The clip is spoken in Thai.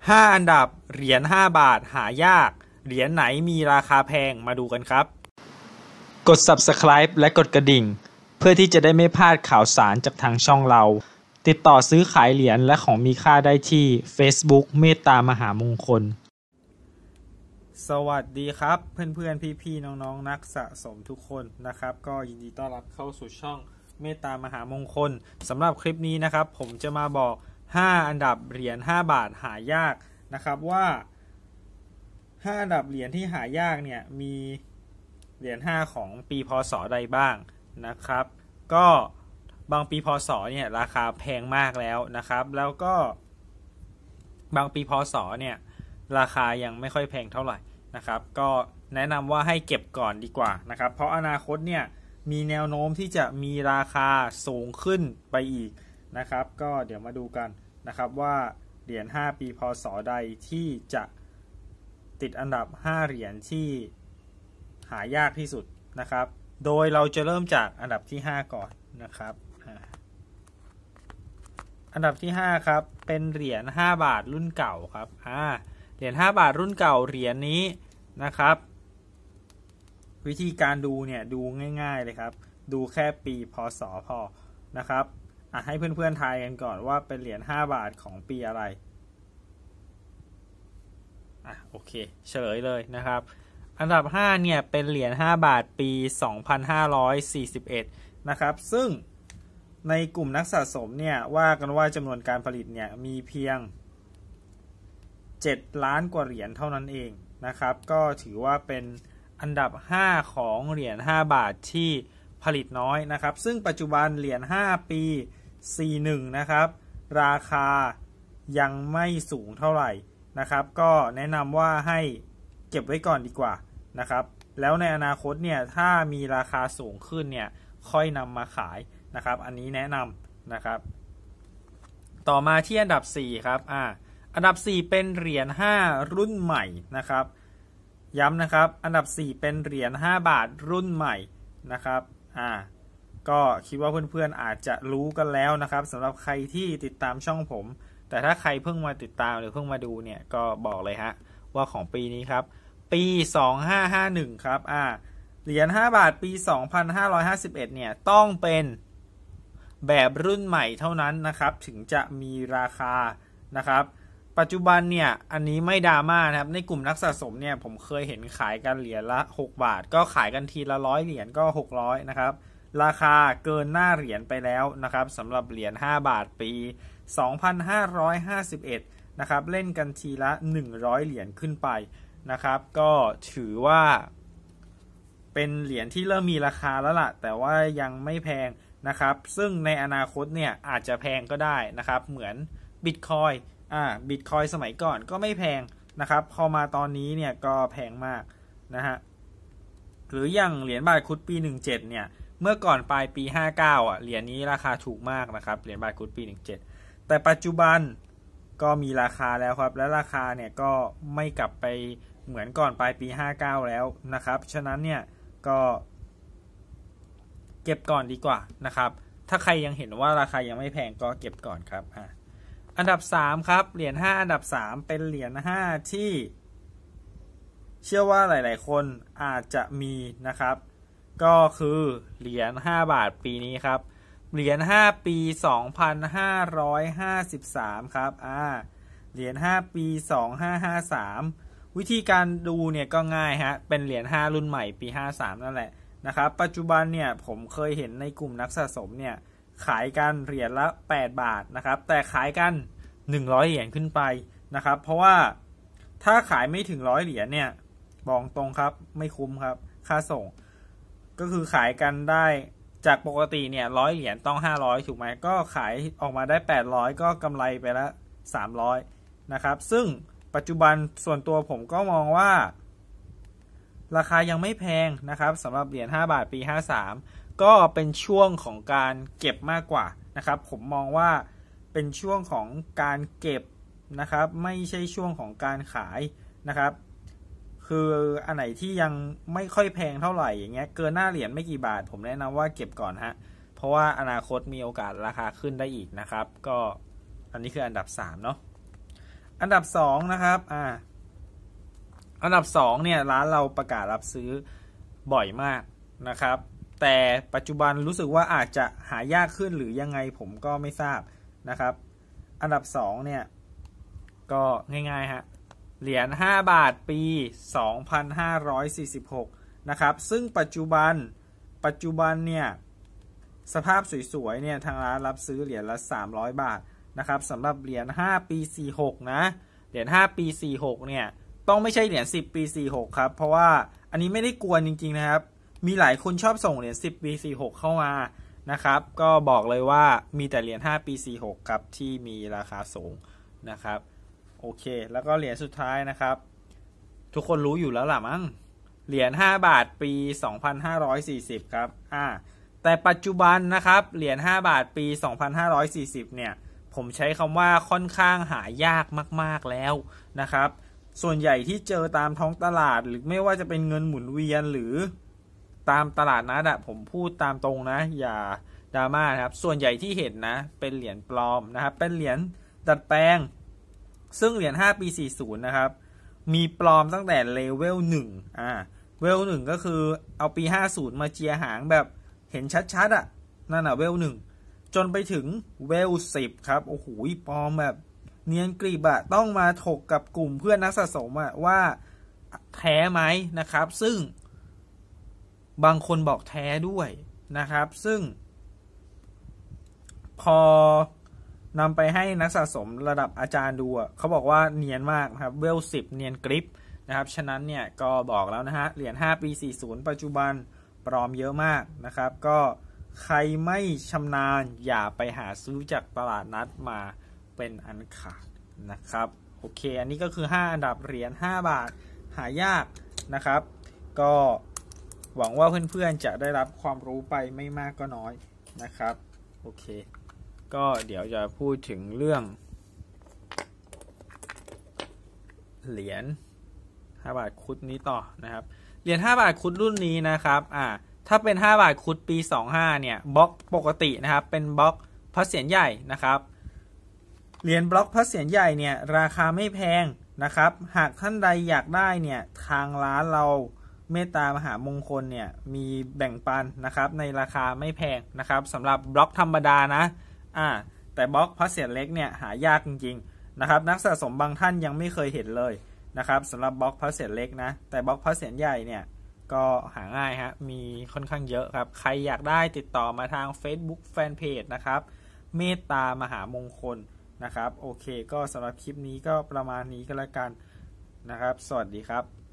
5อันดับเหรียญ5 บาทหายากเหรียญไหนมีราคาแพงมาดูกันครับกด Subscribe และกดกระดิ่งเพื่อที่จะได้ไม่พลาดข่าวสารจากทางช่องเราติดต่อซื้อขายเหรียญและของมีค่าได้ที่ Facebook เมตตามหามงคลสวัสดีครับเพื่อนๆพี่ๆน้องๆนักสะสมทุกคนนะครับก็ยินดีต้อนรับเข้าสู่ช่องเมตตามหามงคลสำหรับคลิปนี้นะครับผมจะมาบอก5อันดับเหรียญ5 บาทหายากนะครับว่า5อันดับเหรียญที่หายากเนี่ยมีเหรียญ5ของปีพ.ศ. ใดบ้างนะครับก็บางปีพ.ศ. เนี่ยราคาแพงมากแล้วนะครับแล้วก็บางปีพ.ศ. เนี่ยราคายังไม่ค่อยแพงเท่าไหร่นะครับก็แนะนำว่าให้เก็บก่อนดีกว่านะครับเพราะอนาคตเนี่ยมีแนวโน้มที่จะมีราคาสูงขึ้นไปอีกนะครับก็เดี๋ยวมาดูกันนะครับว่าเหรียญ5ปีพ.ศ. ใดที่จะติดอันดับ5เหรียญที่หายากที่สุดนะครับโดยเราจะเริ่มจากอันดับที่5ก่อนนะครับอันดับที่5ครับเป็นเหรียญ5 บาทรุ่นเก่าครับเหรียญ5 บาทรุ่นเก่าเหรียญนี้นะครับวิธีการดูเนี่ยดูง่ายๆเลยครับดูแค่ปีพ.ศ. พอนะครับให้เพื่อนๆทายกันก่อนว่าเป็นเหรียญ5 บาทของปีอะไรโอเคเฉลยเลยนะครับอันดับ5เนี่ยเป็นเหรียญ5 บาทปี 2541นะครับซึ่งในกลุ่มนักสะสมเนี่ยว่ากันว่าจำนวนการผลิตเนี่ยมีเพียง7 ล้านกว่าเหรียญเท่านั้นเองนะครับก็ถือว่าเป็นอันดับ5ของเหรียญ5 บาทที่ผลิตน้อยนะครับซึ่งปัจจุบันเหรียญ5 ปี 41นะครับราคายังไม่สูงเท่าไหร่นะครับก็แนะนำว่าให้เก็บไว้ก่อนดีกว่านะครับแล้วในอนาคตเนี่ยถ้ามีราคาสูงขึ้นเนี่ยค่อยนำมาขายนะครับอันนี้แนะนำนะครับต่อมาที่อันดับ4ครับอันดับ4เป็นเหรียญ5รุ่นใหม่นะครับย้ำนะครับอันดับ4เป็นเหรียญ5 บาทรุ่นใหม่นะครับก็คิดว่าเพื่อนๆอาจจะรู้กันแล้วนะครับสำหรับใครที่ติดตามช่องผมแต่ถ้าใครเพิ่งมาติดตามหรือเพิ่งมาดูเนี่ยก็บอกเลยฮะว่าของปีนี้ครับปี2551ครับเหรียญ5 บาทปี2551เนี่ยต้องเป็นแบบรุ่นใหม่เท่านั้นนะครับถึงจะมีราคานะครับปัจจุบันเนี่ยอันนี้ไม่ดราม่านะครับในกลุ่มนักสะสมเนี่ยผมเคยเห็นขายกันเหรียญละ6 บาทก็ขายกันทีละ100เหรียญก็600นะครับราคาเกินหน้าเหรียญไปแล้วนะครับสำหรับเหรียญ5 บาทปี2551นะครับเล่นกันทีละ100เหรียญขึ้นไปนะครับก็ถือว่าเป็นเหรียญที่เริ่มมีราคาแล้วล่ะแต่ว่ายังไม่แพงนะครับซึ่งในอนาคตเนี่ยอาจจะแพงก็ได้นะครับเหมือน Bitcoin Bitcoin สมัยก่อนก็ไม่แพงนะครับพอมาตอนนี้เนี่ยก็แพงมากนะฮะหรืออย่างเหรียญบาทคุดปี17เนี่ยเมื่อก่อนปลายปี59เหรียญนี้ราคาถูกมากนะครับเหรียญบาทคุดปี17แต่ปัจจุบันก็มีราคาแล้วครับและราคาเนี่ยก็ไม่กลับไปเหมือนก่อนปลายปี59แล้วนะครับฉะนั้นเนี่ยก็เก็บก่อนดีกว่านะครับถ้าใครยังเห็นว่าราคายังไม่แพงก็เก็บก่อนครับอันดับ3ครับเหรียญ5อันดับ3เป็นเหรียญ5ที่เชื่อว่าหลายๆคนอาจจะมีนะครับก็คือเหรียญ5 บาทปีนี้ครับเหรียญ5ปี2553ครับเหรียญ5ปี2553วิธีการดูเนี่ยก็ง่ายฮะเป็นเหรียญ5รุ่นใหม่ปี53นั่นแหละนะครับปัจจุบันเนี่ยผมเคยเห็นในกลุ่มนักสะสมเนี่ยขายกันเหรียญละ8 บาทนะครับแต่ขายกัน100เหรียญขึ้นไปนะครับเพราะว่าถ้าขายไม่ถึง100เหรียญเนี่ยบอกตรงครับไม่คุ้มครับค่าส่งก็คือขายกันได้จากปกติเนี่ย100เหรียญต้อง500ถูกไหมก็ขายออกมาได้800ก็กำไรไปละ300นะครับซึ่งปัจจุบันส่วนตัวผมก็มองว่าราคายังไม่แพงนะครับสำหรับเหรียญ5 บาทปี53ก็เป็นช่วงของการเก็บมากกว่านะครับผมมองว่าเป็นช่วงของการเก็บนะครับไม่ใช่ช่วงของการขายนะครับคืออันไหนที่ยังไม่ค่อยแพงเท่าไหร่อย่างเงี้ยเกินหน้าเหรียญไม่กี่บาทผมแนะนำว่าเก็บก่อนฮะเพราะว่าอนาคตมีโอกาสราคาขึ้นได้อีกนะครับก็อันนี้คืออันดับ3เนาะอันดับ2นะครับอันดับ2เนี่ยร้านเราประกาศรับซื้อบ่อยมากนะครับแต่ปัจจุบันรู้สึกว่าอาจจะหายากขึ้นหรือยังไงผมก็ไม่ทราบนะครับอันดับ2เนี่ยก็ง่ายๆฮะเหรียญ5 บาทปี 2546 นะครับซึ่งปัจจุบันเนี่ยสภาพสวยๆเนี่ยทางร้านรับซื้อเหรียญละ300 บาทนะครับสำหรับเหรียญ5 ปี 46 นะเหรียญ5 ปี 46 เนี่ยต้องไม่ใช่เหรียญ10 ปี 46 ครับเพราะว่าอันนี้ไม่ได้กวนจริงๆนะครับมีหลายคนชอบส่งเหรียญ10 ปี 46 เข้ามานะครับก็บอกเลยว่ามีแต่เหรียญ5 ปี 46 ครับที่มีราคาสูงนะครับโอเคแล้วก็เหรียญสุดท้ายนะครับทุกคนรู้อยู่แล้วล่ะมั้งเหรียญ5 บาทปี 2540 ครับแต่ปัจจุบันนะครับเหรียญ5 บาทปี 2540 เนี่ยผมใช้คำว่าค่อนข้างหายากมากๆแล้วนะครับส่วนใหญ่ที่เจอตามท้องตลาดหรือไม่ว่าจะเป็นเงินหมุนเวียนหรือตามตลาดนัดผมพูดตามตรงนะอย่าดราม่าครับส่วนใหญ่ที่เห็นนะเป็นเหรียญปลอมนะครับเป็นเหรียญดัดแปลงซึ่งเหรียญ5 ปี 40 นะครับมีปลอมตั้งแต่เลเวล1เวล1ก็คือเอาปี 50 มาเจียหางแบบเห็นชัดๆนั่นเวล1จนไปถึงเวล10ครับโอ้โหปลอมแบบเนียนกริบต้องมาถกกับกลุ่มเพื่อนนักสะสมว่าแท้ไหมนะครับซึ่งบางคนบอกแท้ด้วยนะครับซึ่งพอนำไปให้นักสะสมระดับอาจารย์ดูเขาบอกว่าเนียนมากครับเวล10เนียนกริปนะครับฉะนั้นเนี่ยก็บอกแล้วนะฮะเหรียญ5 ปี 40 ปัจจุบันปลอมเยอะมากนะครับก็ใครไม่ชำนาญอย่าไปหาซื้อจากตลาดนัดมาเป็นอันขาดนะครับโอเคอันนี้ก็คือ5อันดับเหรียญ5 บาทหายากนะครับก็หวังว่าเพื่อนๆจะได้รับความรู้ไปไม่มากก็น้อยนะครับโอเคก็เดี๋ยวจะพูดถึงเรื่องเหรียญ5 บาทคุดนี้ต่อนะครับเหรียญ5 บาทคุดรุ่นนี้นะครับถ้าเป็น5 บาทคุดปี 25 เนี่ยบล็อกปกตินะครับเป็นบล็อกพระเศียรใหญ่นะครับเหรียญบล็อกพระเศียรใหญ่เนี่ยราคาไม่แพงนะครับหากท่านใดอยากได้เนี่ยทางร้านเราเมตตามหามงคลเนี่ยมีแบ่งปันนะครับในราคาไม่แพงนะครับสำหรับบล็อกธรรมดานะแต่บล็อกพระเศียรเล็กเนี่ยหายากจริงๆนะครับนักสะสมบางท่านยังไม่เคยเห็นเลยนะครับสำหรับบล็อกพระเศียรเล็กนะแต่บล็อกพระเศียรใหญ่เนี่ยก็หาง่ายฮะมีค่อนข้างเยอะครับใครอยากได้ติดต่อมาทาง Facebook Fanpage นะครับเมตตามหามงคลนะครับโอเคก็สำหรับคลิปนี้ก็ประมาณนี้ก็แล้วกันนะครับสวัสดีครับ